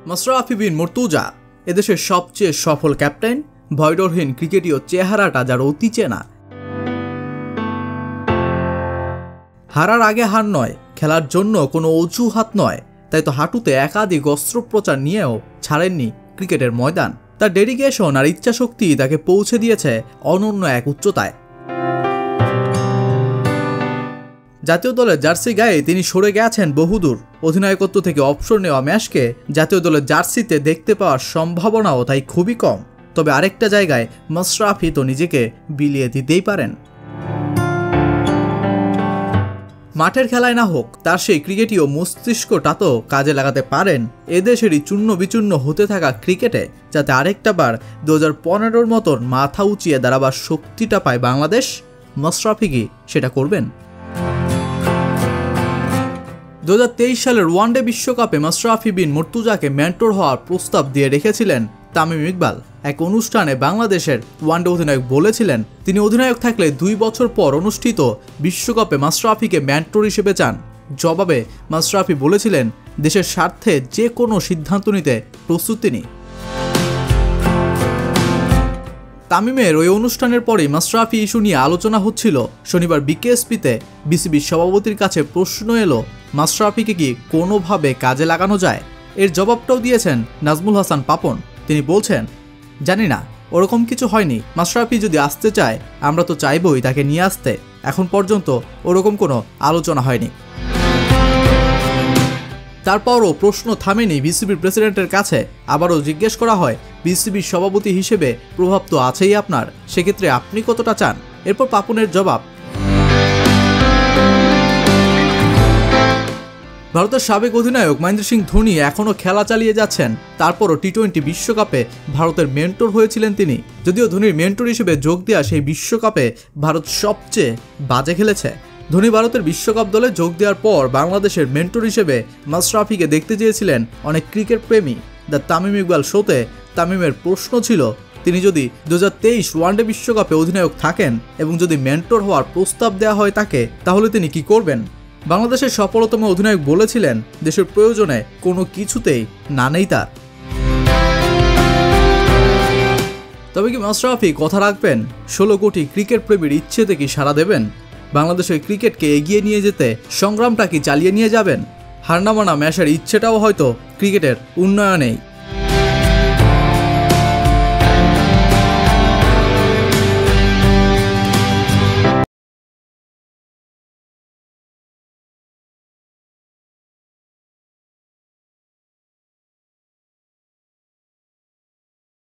মাশরাফি বিন মুর্তজা এদেশের সবচেয়ে সফল ক্যাপ্টেন, ভয়ডরহীন ক্রিকেটীয় চেহারাটা যার অতি চেনা। হারার আগে হার নয়, খেলার জন্য কোনো অজুহাত নয়, তাই তো হাঁটুতে একাধিক অস্ত্রোপচার নিয়েও ছাড়েননি ক্রিকেটের ময়দান। তার ডেডিকেশন আর ইচ্ছাশক্তি তাকে পৌঁছে দিয়েছে অনন্য এক উচ্চতায়। জাতীয় দলের জার্সি গায়ে তিনি সরে গেছেন বহুদূর। অধিনায়কত্ব থেকে অবসর নেওয়া ম্যাচকে জাতীয় দলের জার্সিতে দেখতে পাওয়ার সম্ভাবনাও তাই খুবই কম। তবে আরেকটা জায়গায় মাশরাফি তো নিজেকে বিলিয়ে দিতেই পারেন। মাঠের খেলায় না হোক, তার সেই ক্রিকেটীয় মস্তিষ্কটা তো কাজে লাগাতে পারেন এদেশেরই চূর্ণ বিচূর্ণ হতে থাকা ক্রিকেটে, যাতে আরেকটা বার 2015-র মতন মাথা উঁচিয়ে দাঁড়াবার শক্তিটা পায় বাংলাদেশ। মাশরাফি কি সেটা করবেন? 2023 সালের ওয়ানডে বিশ্বকাপে মাশরাফি বিন মুর্তজাকে মেন্টর হওয়ার প্রস্তাব দিয়ে রেখেছিলেন তামিম ইকবাল। এক অনুষ্ঠানে বাংলাদেশের ওয়ানডে অধিনায়ক বলেছিলেন তিনি অধিনায়ক থাকলে 2 বছর পর অনুষ্ঠিত বিশ্বকাপে মাশরাফিকে মেন্টর হিসেবে চান। জবাবে মাশরাফি বলেছিলেন দেশের স্বার্থে যে কোনো সিদ্ধান্ত নিতে প্রস্তুত তিনি। তামিমের ওই অনুষ্ঠানের পরেই মাশরাফি ইস্যু নিয়ে আলোচনা হচ্ছিল। শনিবার বিকেএসপিতে বিসিবির সভাপতির কাছে প্রশ্ন এলো, মাশরাফিকে কি কোনোভাবে কাজে লাগানো যায়? এর জবাবটাও দিয়েছেন নাজমুল হাসান পাপন। তিনি বলছেন, জানি না, ওরকম কিছু হয়নি। মাশরাফি যদি আসতে চায় আমরা তো চাইবই তাকে নিয়ে আসতে। এখন পর্যন্ত ওরকম কোনো আলোচনা হয়নি। তারপরও প্রশ্ন থামেনি বিসিবির প্রেসিডেন্টের কাছে। আবারও জিজ্ঞেস করা হয়, বিসিবির সভাপতি হিসেবে প্রভাব তো আছেই আপনার, সেক্ষেত্রে আপনি কতটা চান? এরপর পাপনের জবাব, ভারতের সাবেক অধিনায়ক মহেন্দ্র সিং ধোনি এখনও খেলা চালিয়ে যাচ্ছেন। তারপরও টি-20 বিশ্বকাপে ভারতের মেন্টর হয়েছিলেন তিনি। যদিও ধোনির মেন্টর হিসেবে যোগ দেওয়া সেই বিশ্বকাপে ভারত সবচেয়ে বাজে খেলেছে। ধোনি ভারতের বিশ্বকাপ দলে যোগ দেওয়ার পর বাংলাদেশের মেন্টর হিসেবে মাশরাফিকে দেখতে চেয়েছিলেন অনেক ক্রিকেট প্রেমী। দ্য তামিম ইকবাল শোতে তামিমের প্রশ্ন ছিল, তিনি যদি 2023 ওয়ানডে বিশ্বকাপে অধিনায়ক থাকেন এবং যদি মেন্টর হওয়ার প্রস্তাব দেওয়া হয় তাকে, তাহলে তিনি কি করবেন? বাংলাদেশের সফলতম অধিনায়ক বলেছিলেন দেশের প্রয়োজনে কোনো কিছুতেই না নেই তার। তবে কি মাশরাফি কথা রাখবেন? 16 কোটি ক্রিকেট প্রেমীর ইচ্ছেতে কি সাড়া দেবেন? বাংলাদেশের ক্রিকেটকে এগিয়ে নিয়ে যেতে সংগ্রামটা কি চালিয়ে নিয়ে যাবেন? হার না মানা ম্যাচের ইচ্ছেটাও হয়তো ক্রিকেটের উন্নয়নেই।